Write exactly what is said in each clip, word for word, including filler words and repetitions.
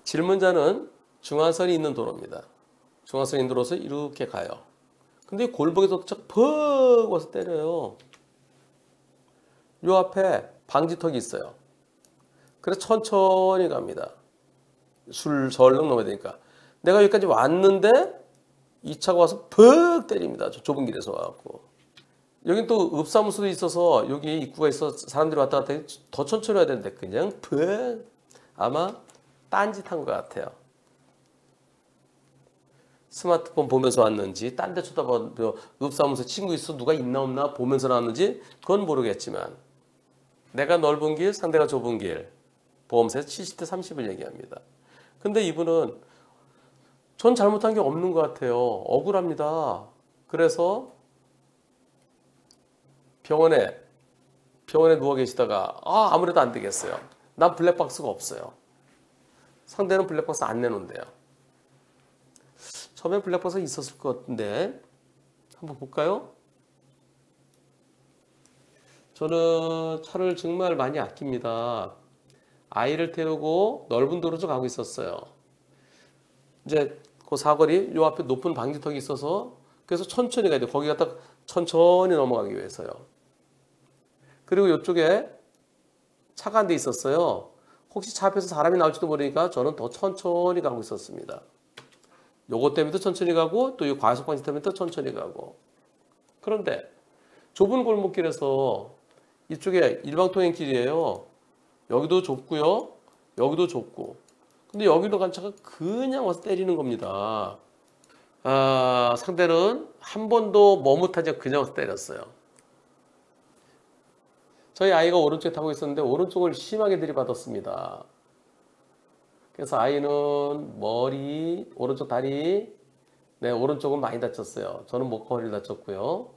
질문자는 중앙선이 있는 도로입니다. 중앙선이 있는 도로에서 이렇게 가요. 근데 골목에 도착 퍽 와서 때려요. 요 앞에 방지턱이 있어요. 그래서 천천히 갑니다. 술설렁 넘어야 되니까. 내가 여기까지 왔는데 이 차가 와서 퍽 때립니다. 저 좁은 길에서 와갖고. 여긴 또 읍사무소도 있어서 여기 입구가 있어 사람들이 왔다 갔다 더 천천히 와야 되는데 그냥 퍽. 아마 딴짓한 것 같아요. 스마트폰 보면서 왔는지 딴 데 쳐다봐 읍사무소 친구 있어 누가 있나 없나 보면서 나왔는지 그건 모르겠지만 내가 넓은 길 상대가 좁은 길 보험사에서 칠십 대 삼십을 얘기합니다. 근데 이분은 전 잘못한 게 없는 것 같아요. 억울합니다. 그래서 병원에 병원에 누워 계시다가 아 아무래도 안 되겠어요. 난 블랙박스가 없어요. 상대는 블랙박스 안 내놓는데요. 처음에 블랙박스가 있었을 것 같은데 한번 볼까요? 저는 차를 정말 많이 아낍니다. 아이를 태우고 넓은 도로로 가고 있었어요. 이제 그 사거리 요 앞에 높은 방지턱이 있어서 그래서 천천히 가야 돼요. 거기 갖다 천천히 넘어가기 위해서요. 그리고 이쪽에 차가 한 대 있었어요. 혹시 차 앞에서 사람이 나올지도 모르니까 저는 더 천천히 가고 있었습니다. 요것 때문에 천천히 가고 또 이 과속 방지 때문에 또 천천히 가고. 그런데 좁은 골목길에서 이쪽에 일방통행길이에요. 여기도 좁고요. 여기도 좁고. 근데 여기로 간 차가 그냥 와서 때리는 겁니다. 아, 상대는 한 번도 머뭇하지 않고 그냥 와서 때렸어요. 저희 아이가 오른쪽에 타고 있었는데 오른쪽을 심하게 들이받았습니다. 그래서 아이는 머리, 오른쪽 다리, 네, 오른쪽은 많이 다쳤어요. 저는 목과 허리를 다쳤고요.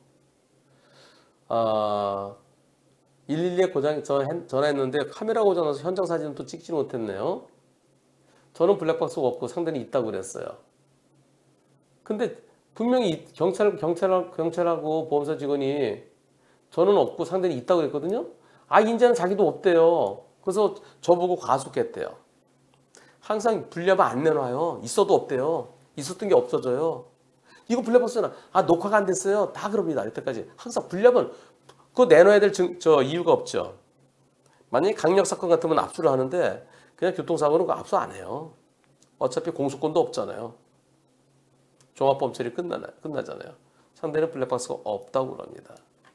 아, 일일이에 고장, 저 전화했는데 카메라 고장나서 현장 사진은 또 찍지 못했네요. 저는 블랙박스가 없고 상대는 있다고 그랬어요. 근데 분명히 경찰, 경찰, 경찰하고 보험사 직원이 저는 없고 상대는 있다고 그랬거든요. 아, 이제는 자기도 없대요. 그래서 저보고 과속했대요. 항상 불려면 안 내놔요. 있어도 없대요. 있었던 게 없어져요. 이거 블랙박스잖아. 아, 녹화가 안 됐어요. 다 그럽니다. 이때까지. 항상 불려면 그거 내놔야 될 저, 저 이유가 없죠. 만약에 강력사건 같으면 압수를 하는데 그냥 교통사고는 그 압수 안 해요. 어차피 공소권도 없잖아요. 종합범죄리 끝나나, 끝나잖아요. 상대는 블랙박스가 없다고 그럽니다.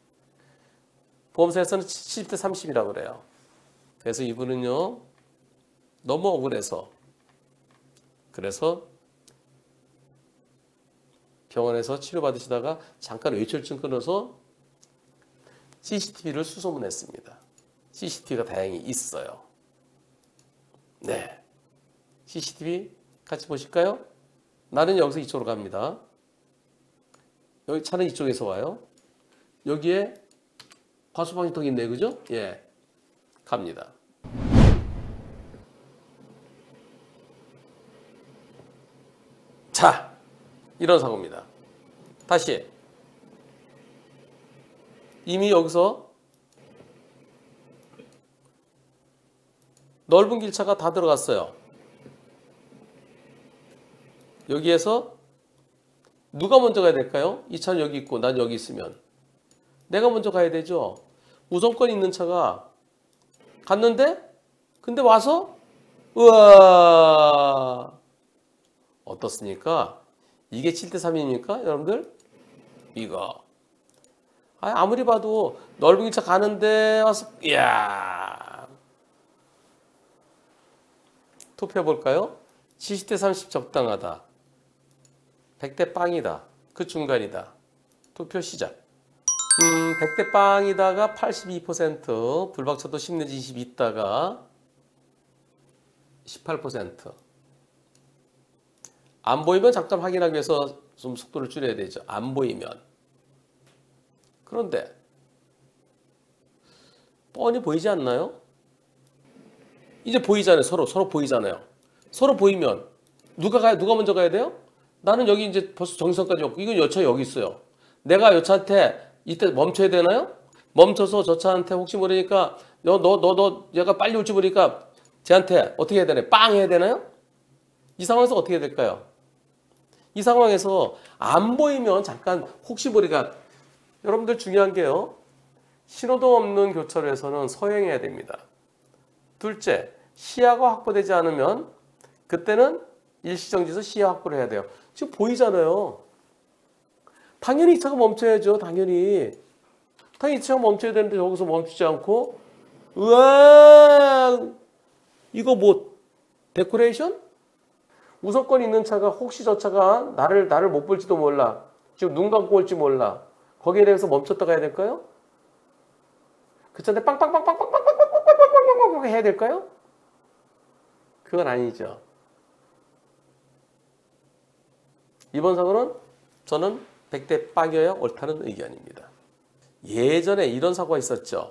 보험사에서는 칠십 대 삼십이라고 그래요. 그래서 이분은요. 너무 억울해서 그래서 병원에서 치료받으시다가 잠깐 외출증 끊어서 씨씨티비를 수소문했습니다. 씨씨티비가 다행히 있어요. 네, 씨씨티비 같이 보실까요? 나는 여기서 이쪽으로 갑니다. 여기 차는 이쪽에서 와요. 여기에 과수방지턱이 있네, 그죠? 예, 갑니다. 자, 이런 사고입니다. 다시 이미 여기서 넓은 길차가 다 들어갔어요. 여기에서 누가 먼저 가야 될까요? 이 차는 여기 있고 난 여기 있으면 내가 먼저 가야 되죠. 우선권 있는 차가 갔는데 근데 와서 우와 어떻습니까? 이게 칠 대 삼입니까? 여러분들? 이거 아무리 봐도 넓은 길차 가는데 와서 이야 투표해볼까요? 칠십 대 삼십 적당하다. 백 대 빵이다. 그 중간이다. 투표 시작. 음, 백 대 빵이다가 팔십이 퍼센트, 불박차도 십 내지 이십 있다가 십팔 퍼센트. 안 보이면 잠깐 확인하기 위해서 좀 속도를 줄여야 되죠. 안 보이면. 그런데 뻔히 보이지 않나요? 이제 보이잖아요. 서로 서로 보이잖아요. 서로 보이면 누가 가야 누가 먼저 가야 돼요? 나는 여기 이제 벌써 정선까지 왔고 이건 여 차 여기 있어요. 내가 여 차한테 이때 멈춰야 되나요? 멈춰서 저 차한테 혹시 모르니까 너 너 너 너 얘가 빨리 올지 모르니까 쟤한테 어떻게 해야 되나요? 빵 해야 되나요? 이 상황에서 어떻게 될까요? 이 상황에서 안 보이면 잠깐 혹시 모르니까 여러분들 중요한 게요. 신호등 없는 교차로에서는 서행해야 됩니다. 둘째, 시야가 확보되지 않으면 그때는 일시정지에서 시야 확보를 해야 돼요. 지금 보이잖아요. 당연히 이 차가 멈춰야죠. 당연히. 당연히 이 차가 멈춰야 되는데 여기서 멈추지 않고 으아 이거 뭐 데코레이션? 우선권 있는 차가 혹시 저 차가 나를 나를 못 볼지도 몰라. 지금 눈 감고 올지 몰라. 거기에 대해서 멈췄다 가야 될까요? 그 차인데 빵빵빵빵빵빵빵빵빵빵빵빵빵 해야 될까요? 그건 아니죠. 이번 사고는 저는 백 대 빵이어야 옳다는 의견입니다. 예전에 이런 사고가 있었죠.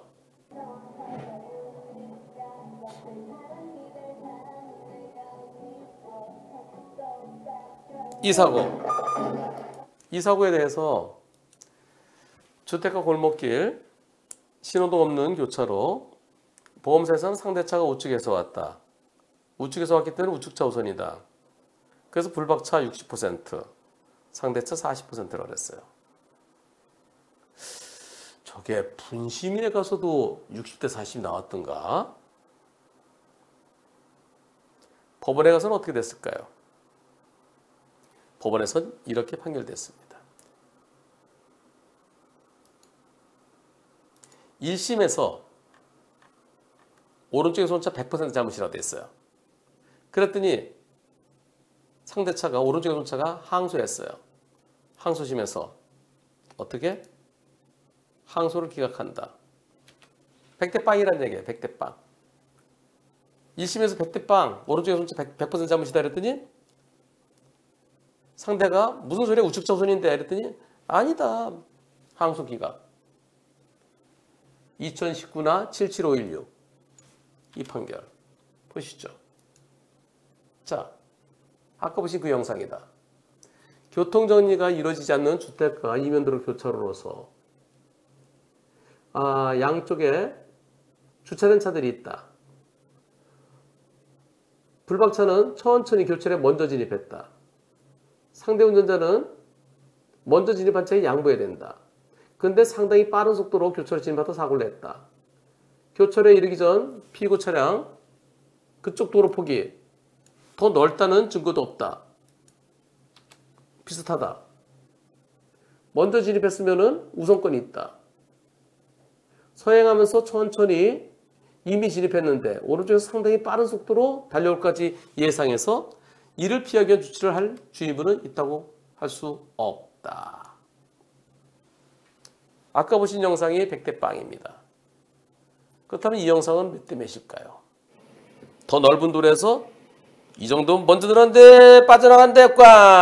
이 사고. 이 사고에 대해서 주택가 골목길, 신호등 없는 교차로, 보험사에서는 상대차가 우측에서 왔다. 우측에서 왔기 때문에 우측차 우선이다. 그래서 불박차 육십 퍼센트, 상대차 사십 퍼센트라고 그랬어요. 저게 분심에 가서도 육십 대 사십이 나왔던가? 법원에 가서는 어떻게 됐을까요? 법원에선 이렇게 판결됐습니다. 일 심에서 오른쪽에 손차 백 퍼센트 잘못이라고 됐어요. 그랬더니 상대차가 오른쪽에 손차가 항소했어요. 항소심에서 어떻게? 항소를 기각한다. 백 대 빵이란 얘기예요. 백 대 빵. 일 심에서 백 대 빵, 오른쪽에 손차 백 퍼센트 잘못이다 그랬더니 상대가 무슨 소리야 우측차 우선인데 이랬더니 아니다. 항소 기각. 이천십구나 칠칠오일육 이 판결 보시죠. 자, 아까 보신 그 영상이다. 교통정리가 이루어지지 않는 주택가 이면도로 교차로로서 아, 양쪽에 주차된 차들이 있다. 불박차는 천천히 교차로에 먼저 진입했다. 상대 운전자는 먼저 진입한 차에 양보해야 된다. 근데 상당히 빠른 속도로 교차로에 진입하다 사고를 냈다. 교차로에 이르기 전 피고 차량 그쪽 도로 폭이 더 넓다는 증거도 없다. 비슷하다. 먼저 진입했으면 우선권이 있다. 서행하면서 천천히 이미 진입했는데 오른쪽에서 상당히 빠른 속도로 달려올까지 예상해서 이를 피하기 위한 조치를 할 주의부는 있다고 할 수 없다. 아까 보신 영상이 백 대 빵입니다. 그렇다면 이 영상은 몇 대 몇일까요? 더 넓은 도로에서 이 정도면 먼저 들었는데 빠져나간대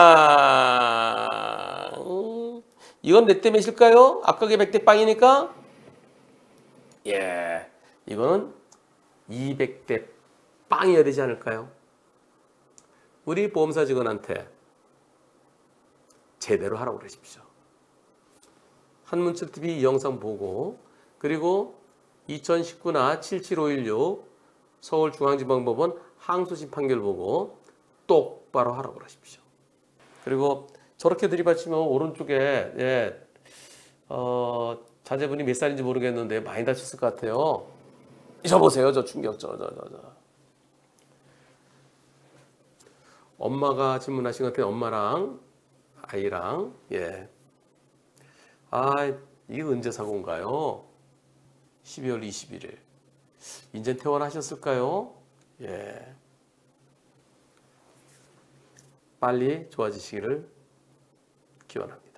꽝. 음, 이건 몇 대 몇일까요? 아까 그게 백 대 빵이니까 예, 이거는 이백 대 빵이어야 되지 않을까요? 우리 보험사 직원한테 제대로 하라고 그러십시오. 한문철티비 이 영상 보고 그리고 이천십구나 칠칠오일육 서울중앙지방법원 항소심 판결 보고 똑바로 하라고 그러십시오. 그리고 저렇게 들이받치면 오른쪽에 예, 어, 자제분이 몇 살인지 모르겠는데 많이 다쳤을 것 같아요. 저 보세요. 저 충격. 저, 저, 저, 저. 엄마가 질문하신 것 같아요. 엄마랑 아이랑. 예. 아, 이게 언제 사고인가요? 십이월 이십일일. 인제 퇴원하셨을까요? 예. 빨리 좋아지시기를 기원합니다.